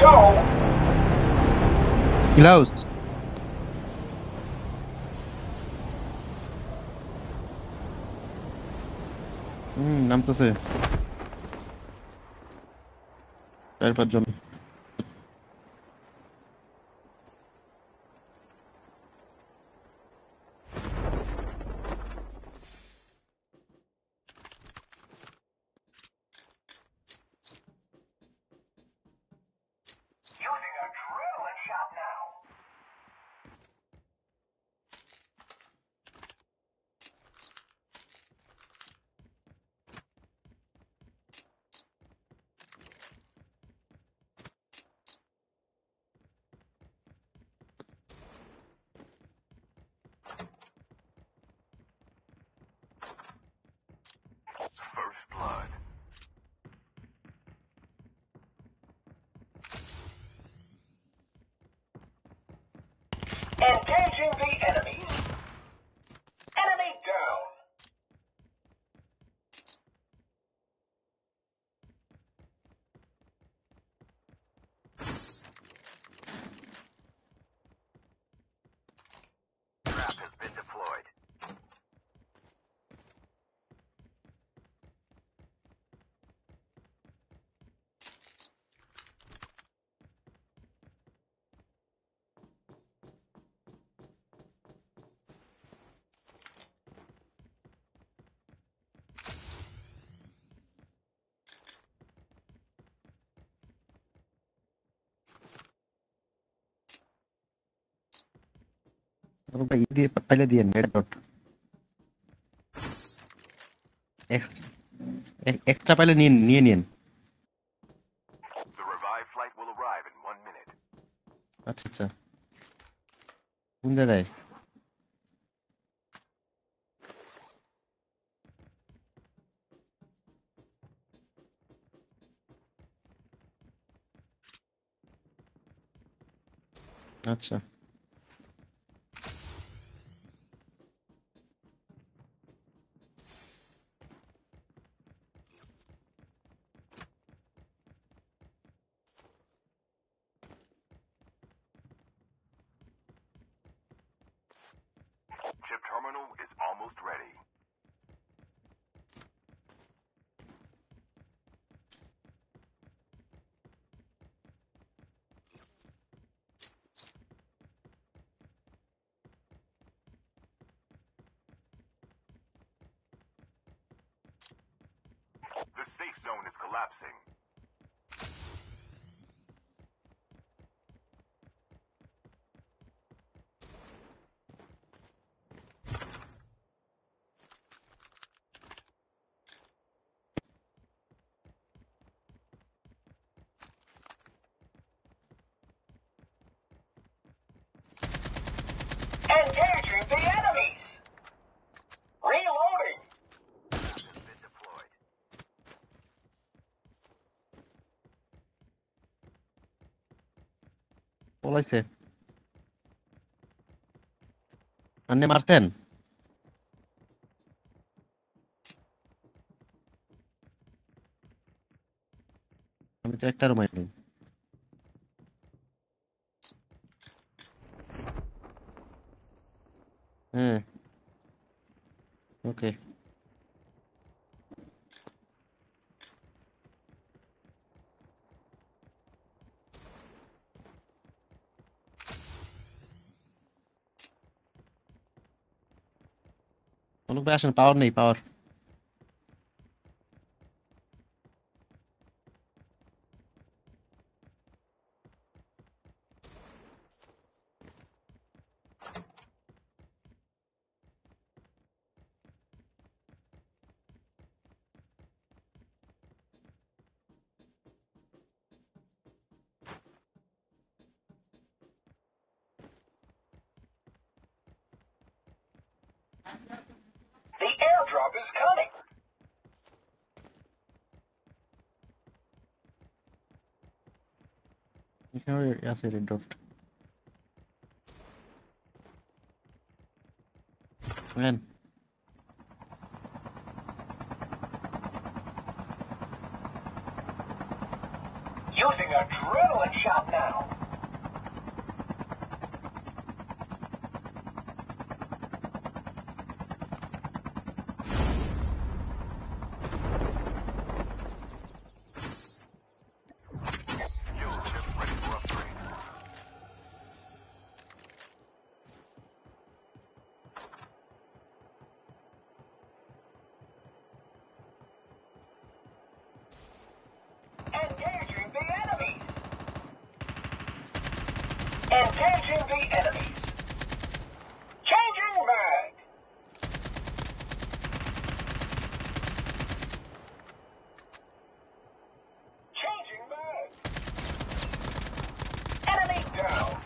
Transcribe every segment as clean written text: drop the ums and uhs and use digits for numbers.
go. Chill house. নামতেছে 4-5 জন। Using adrenaline shot now. First blood. Engaging the enemies. Enemy down. Trap has been deployed. ভাই দিয়ে পাইলে দিয়েন red dot extra পাইলে নিয়ে নিন। The revived flight will arrive in 1 minute. আচ্ছা আচ্ছা, কোন জায়গায়? আচ্ছা Chip terminal is almost ready. The safe zone is collapsing. Engaging the enemies. Reloading. Has been deployed. পলাইছে। আপনি মারছেন? আমি তো একটারও মারিনি। হ্যাঁ ওকে। অনুপ ভাই আসেন, পাওয়ার নেই পাওয়ার। The airdrop is coming. এখানে আছে রেড ডট। নেন। Using a adrenaline shot now. Fuel ship ready for upgrade. Engaging the enemies! Engaging the enemies! Changing mag! Changing mag! Enemy down!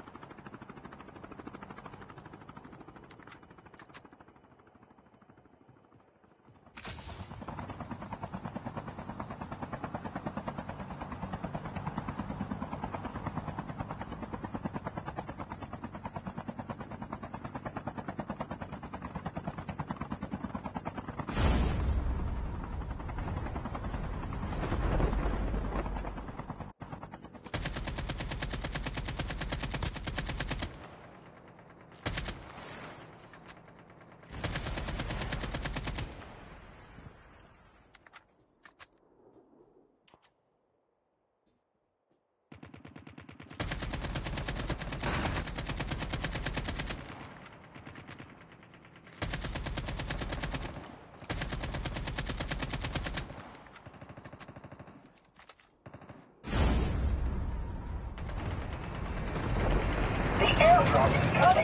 The airdrop is coming!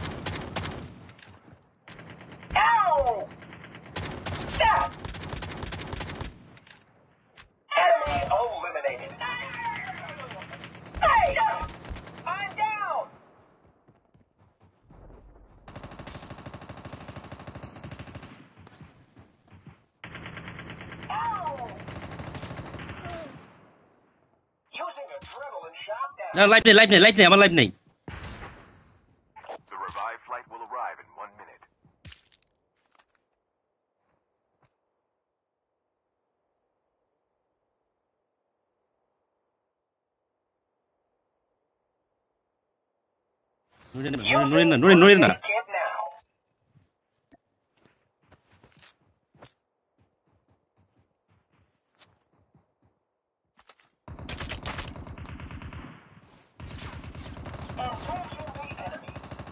Ow! Stop! Enemy eliminated! Hey! I'm down! Ow! Using adrenaline shot না down. Live নেই আমার live নেই The revived flight will arrive in 1 minute. Nurin না Kit now. Engaging the enemy.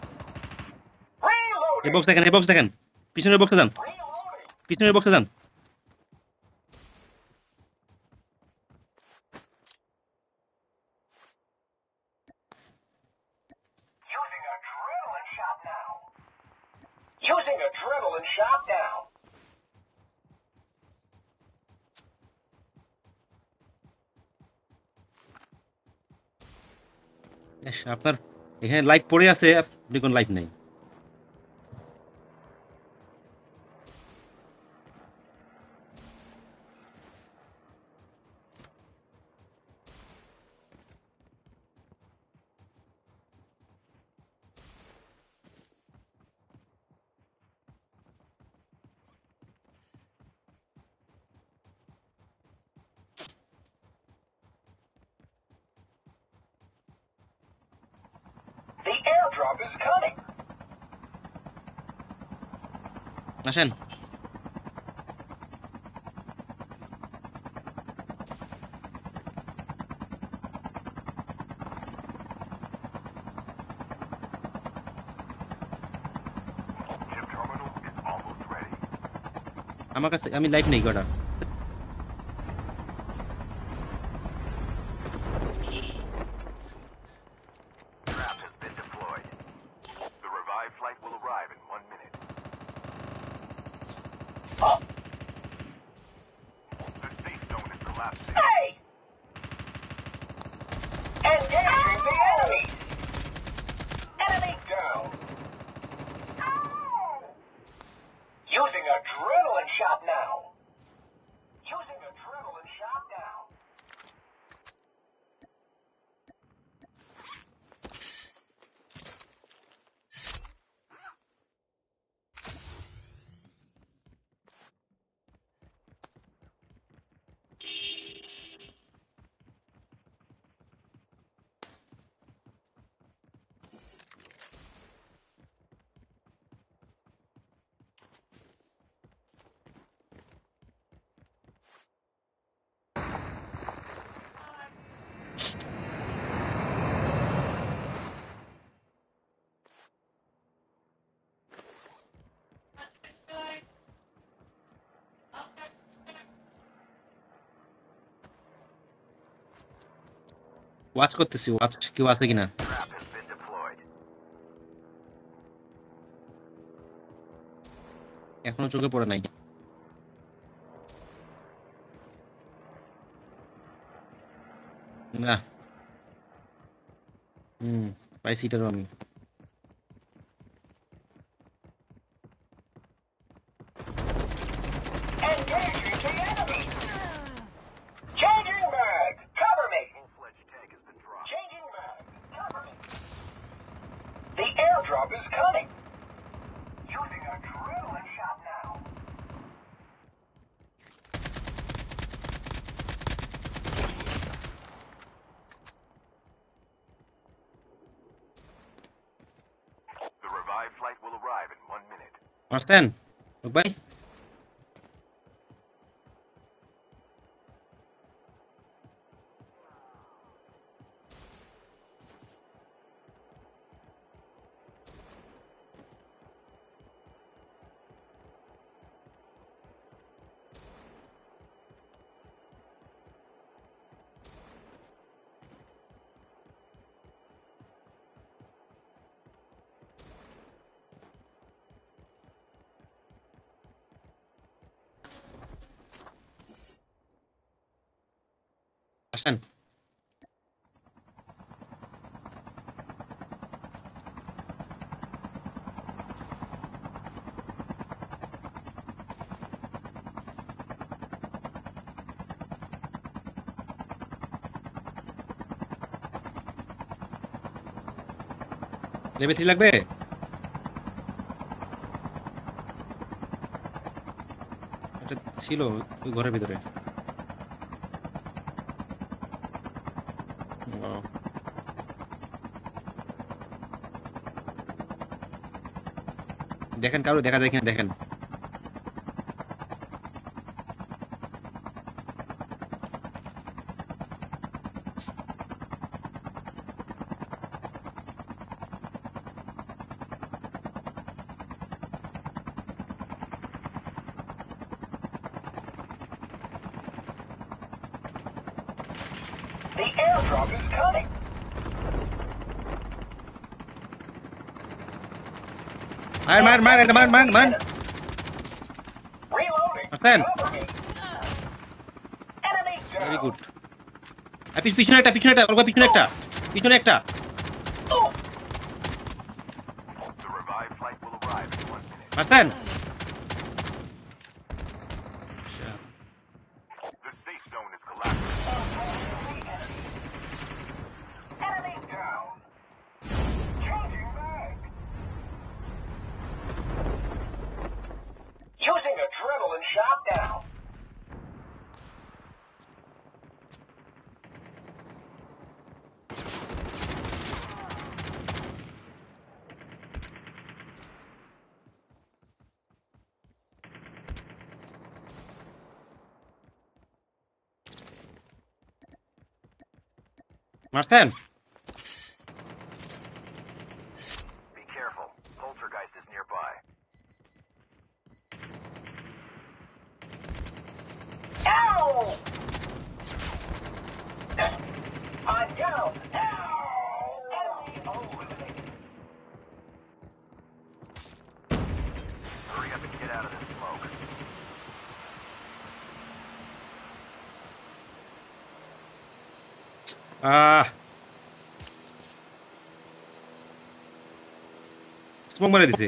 এই Reloading. Box দেখেন পিছনের বক্সে যান Reloading. পিছনের বক্সে যান Using adrenaline shot now. Using adrenaline shot now. আপনার এখানে লাইভ পড়ে আছে আপনি কোন লাইভ নেই The airdrop is coming. আসেন Chip terminal is almost ready. আমার কাছে আমি লাইভ নেই কটা Trap has been deployed. The revived flight will arrive in 1 minute. Oh. The safe zone is collapsing. Hey! Engaging the enemies! Enemy down! Using adrenaline shot now. Watch করতেছি, watch কেউ আছে কিনা। Trap has been deployed. এখনো চোখে পড়ে নাই। না। পাইছি এটারও আমি। Engaging the enemy! Changing mag! Cover me! Full-fledged tank has been dropped. Changing mag! Cover me! The airdrop is coming! Using adrenaline shot now! The revived flight will arrive in 1 minute. মারছেন লোক ভাই? আসেন। Level 3 লাগবে? এটা ছিল ওই ঘরের ভিতরে। ও, দেখেন কারো দেখা যায় কিনা দেখেন। The airdrop is coming! মার এটা মার। Reloading! Marcel. Cover me! Enemy very down! Good. পিছনে একটা পিছনে একটা। Oh! The revived flight will arrive in 1 minute. মারছেন? The safe zone is collapsing. Enemy down! Changing mag! Using adrenaline shot now! মারছেন? Be careful. Poltergeist is nearby. Ow! I'm down! Ow! Enemy eliminated! Hurry up and get out of this smoke. Smoke মারে দিছে।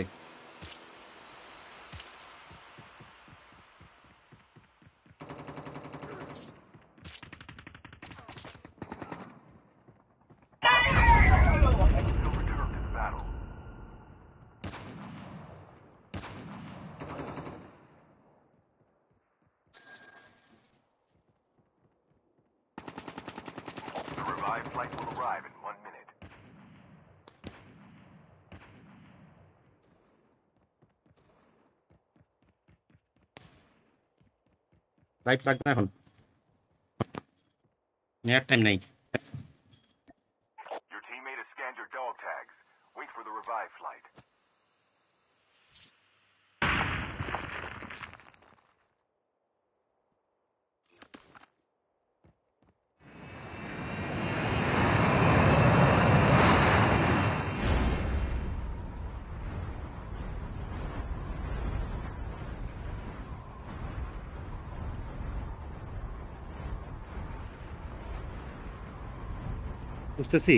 Still return to the battle. The revived flight will arrive in 1 minute. Light লাগবে না এখন। নেয়ার time নাই। Your teammate has scanned your dog tags. Wait for the revived flight. বুঝতেছি।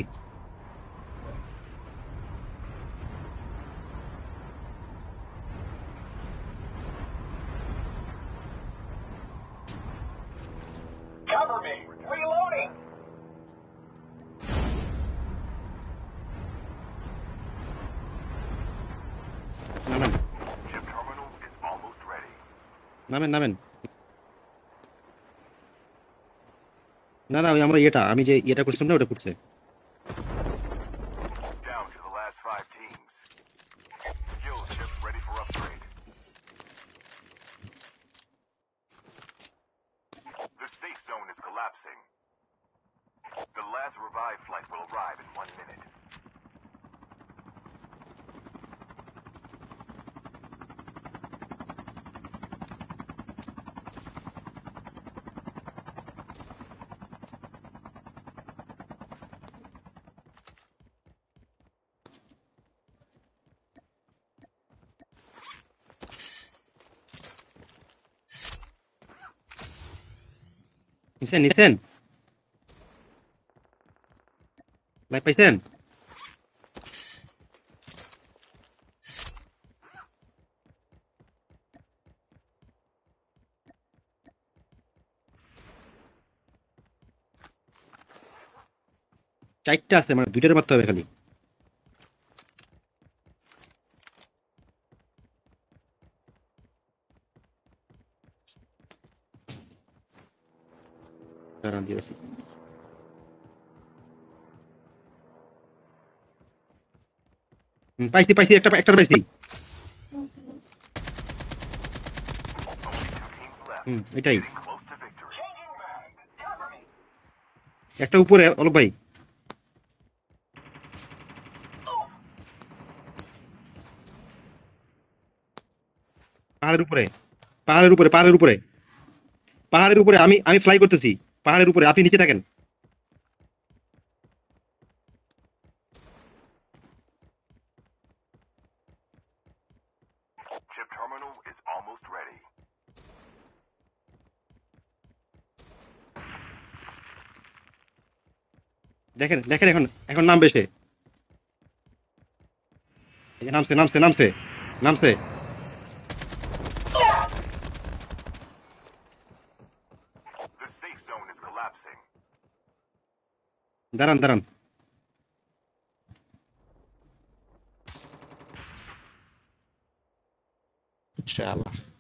Cover me. Reloading. নামেন Chip terminal is almost ready. নামেন নামেন। না না, ওই আমরা আমি যে ইয়েটা করছিলাম না, ওটা করছে। Down to the last 5 teams. Skill chip ready for upgrade. The safe zone is collapsing. The last revive flight will arrive in 1 minute. নিছেন নিছেন, লাইভ পাইছেন? চারটা আছে, মানে দুইটার মারতে হবে খালি। দাঁড়ান দিয়েছি। পাইছি পাইছি, একটা পাইছি। Only 2 teams left. এটাই। Getting close to victory. Changing mag. Cover me. একটা উপরে অলক ভাই, পাহাড়ের উপরে, পাহাড়ের উপরে, পাহাড়ের উপরে, পাহাড়ের উপরে। আমি আমি ফ্লাই করতেছি পাহাড়ের উপরে, আপনি নিচে থাকেন। Chip terminal is almost ready. দেখেন দেখেন, এখন এখন নামবে সে। এই যে নামছে নামছে নামছে নামছে। The safe zone is collapsing. দাঁড়ান দাঁড়ান, ইনশাআল্লাহ।